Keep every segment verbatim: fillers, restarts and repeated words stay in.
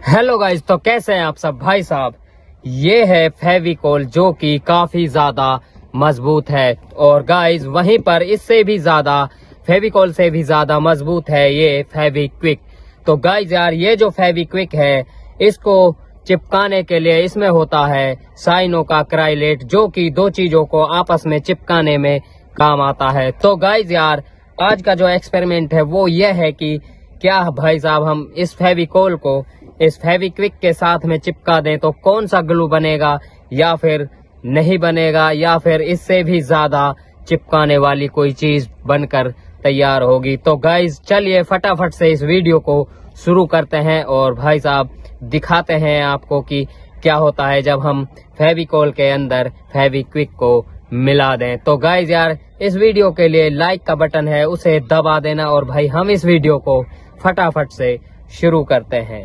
Hello guys, तो कैसे हैं आप सब भाई साहब। ये है फेविकोल जो कि काफी ज्यादा मजबूत है और गाइज वहीं पर इससे भी ज्यादा फेविकोल से भी ज्यादा मजबूत है ये फेविक्विक। तो गाइज यार ये जो फेविक्विक है इसको चिपकाने के लिए इसमें होता है साइनोकाक्राइलेट जो कि दो चीजों को आपस में चिपकाने में काम आता है। तो गाइज यार आज का जो एक्सपेरिमेंट है वो ये है कि क्या भाई साहब हम इस फेविकोल को इस फेविक्विक के साथ में चिपका दें तो कौन सा ग्लू बनेगा या फिर नहीं बनेगा या फिर इससे भी ज्यादा चिपकाने वाली कोई चीज बनकर तैयार होगी। तो गाइज चलिए फटाफट से इस वीडियो को शुरू करते हैं और भाई साहब दिखाते हैं आपको कि क्या होता है जब हम फेविकोल के अंदर फेविक्विक को मिला दें। तो गाइज यार इस वीडियो के लिए लाइक का बटन है उसे दबा देना और भाई हम इस वीडियो को फटाफट से शुरू करते हैं।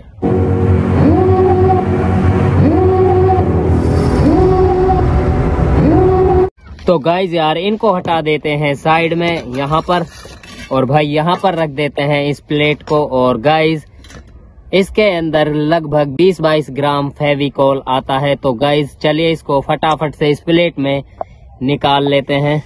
तो गाइज यार इनको हटा देते हैं साइड में यहाँ पर और भाई यहाँ पर रख देते हैं इस प्लेट को। और गाइज इसके अंदर लगभग बीस बाईस ग्राम फेविकोल आता है। तो गाइज चलिए इसको फटाफट से इस प्लेट में निकाल लेते हैं।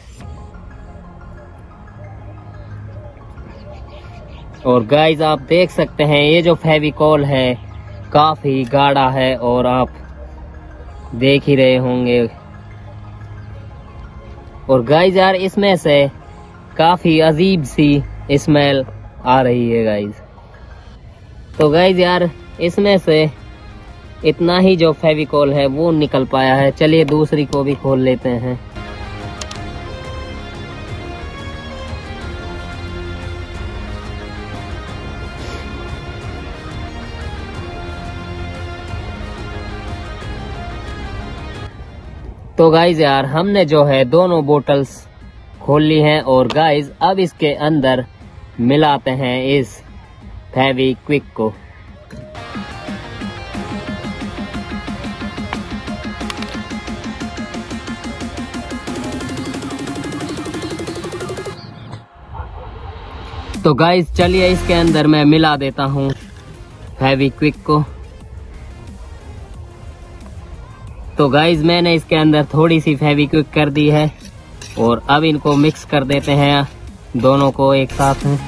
और गाइज आप देख सकते हैं ये जो फेविकोल है काफी गाढ़ा है और आप देख ही रहे होंगे। और गाइज यार इसमें से काफी अजीब सी स्मेल आ रही है गाइज। तो गाइज यार इसमें से इतना ही जो फेविकोल है वो निकल पाया है। चलिए दूसरी को भी खोल लेते हैं। तो गाइज यार हमने जो है दोनों बोतल्स खोल ली हैं और गाइज अब इसके अंदर मिलाते हैं इस फेविक्विक को। तो गाइज चलिए इसके अंदर मैं मिला देता हूँ फेविक्विक को। तो गाइज मैंने इसके अंदर थोड़ी सी फेविक्विक कर दी है और अब इनको मिक्स कर देते हैं दोनों को एक साथ में।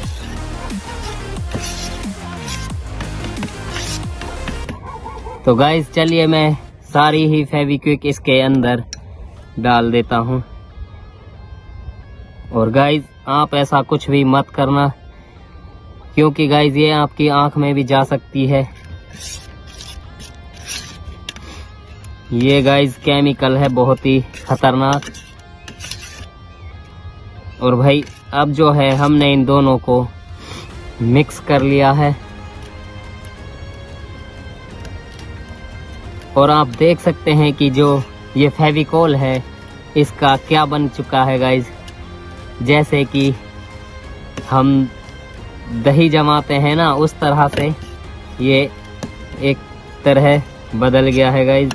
तो गाइज चलिए मैं सारी ही फेविक्विक इसके अंदर डाल देता हूँ। और गाइज आप ऐसा कुछ भी मत करना क्योंकि गाइज ये आपकी आंख में भी जा सकती है। ये गाइज केमिकल है बहुत ही खतरनाक। और भाई अब जो है हमने इन दोनों को मिक्स कर लिया है और आप देख सकते हैं कि जो ये फेविकोल है इसका क्या बन चुका है गाइज। जैसे कि हम दही जमाते हैं ना उस तरह से ये एक तरह बदल गया है गाइज।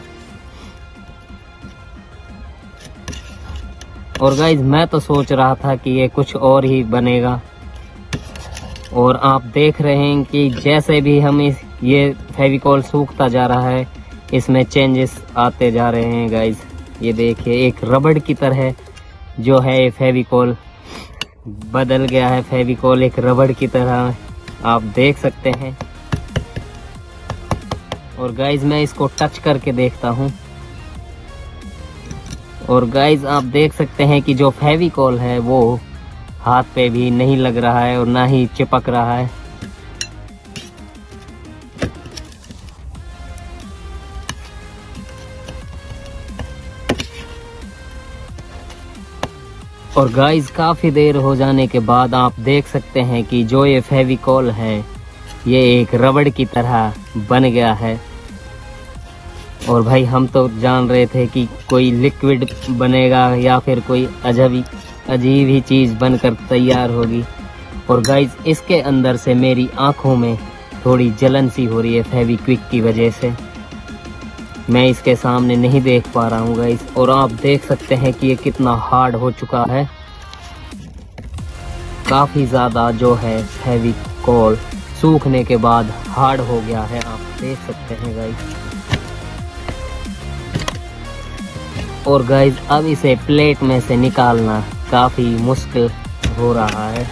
और गाइज मैं तो सोच रहा था कि ये कुछ और ही बनेगा और आप देख रहे हैं कि जैसे भी हम इस ये फेविकोल सूखता जा रहा है इसमें चेंजेस आते जा रहे हैं गाइज। ये देखिए एक रबड़ की तरह जो है ये फेविकोल बदल गया है। फेविकोल एक रबड़ की तरह आप देख सकते हैं। और गाइज मैं इसको टच करके देखता हूँ और गाइज आप देख सकते हैं कि जो फेविकोल है वो हाथ पे भी नहीं लग रहा है और ना ही चिपक रहा है। और गाइज काफी देर हो जाने के बाद आप देख सकते हैं कि जो ये फेविकोल है ये एक रबड़ की तरह बन गया है। और भाई हम तो जान रहे थे कि कोई लिक्विड बनेगा या फिर कोई अजब अजीब ही चीज़ बनकर तैयार होगी। और गाइज इसके अंदर से मेरी आंखों में थोड़ी जलन सी हो रही है फेविक्विक की वजह से। मैं इसके सामने नहीं देख पा रहा हूँ गाइज। और आप देख सकते हैं कि ये कितना हार्ड हो चुका है। काफ़ी ज़्यादा जो है फेविकोल सूखने के बाद हार्ड हो गया है, आप देख सकते हैं गाइस। और गाइस अब इसे प्लेट में से निकालना काफी मुश्किल हो रहा है।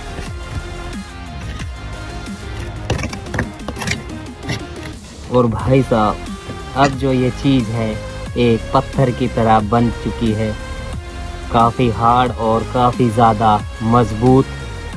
और भाई साहब अब जो ये चीज है एक पत्थर की तरह बन चुकी है, काफी हार्ड और काफी ज्यादा मजबूत।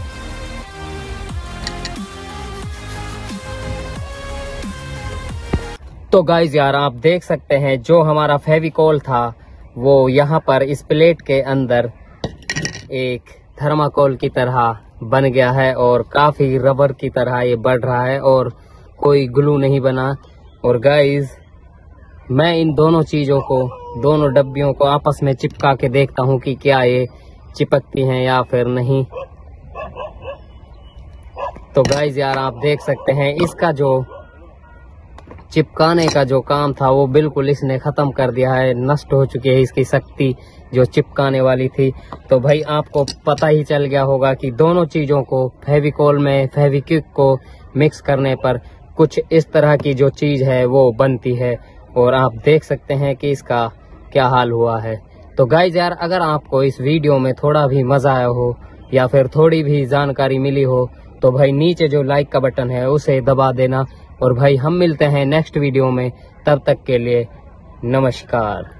तो गाइज यार आप देख सकते हैं जो हमारा फेविकोल था वो यहाँ पर इस प्लेट के अंदर एक थर्माकोल की तरह बन गया है और काफी रबर की तरह ये बढ़ रहा है और कोई ग्लू नहीं बना। और गाइज मैं इन दोनों चीजों को, दोनों डब्बियों को आपस में चिपका के देखता हूँ कि क्या ये चिपकती हैं या फिर नहीं। तो गाइज यार आप देख सकते हैं इसका जो चिपकाने का जो काम था वो बिल्कुल इसने खत्म कर दिया है, नष्ट हो चुकी है इसकी शक्ति जो चिपकाने वाली थी। तो भाई आपको पता ही चल गया होगा कि दोनों चीजों को फेविकोल में फेविक्विक को मिक्स करने पर कुछ इस तरह की जो चीज है वो बनती है। और आप देख सकते हैं कि इसका क्या हाल हुआ है। तो गाइज यार अगर आपको इस वीडियो में थोड़ा भी मजा आया हो या फिर थोड़ी भी जानकारी मिली हो तो भाई नीचे जो लाइक का बटन है उसे दबा देना। और भाई हम मिलते हैं नेक्स्ट वीडियो में, तब तक के लिए नमस्कार।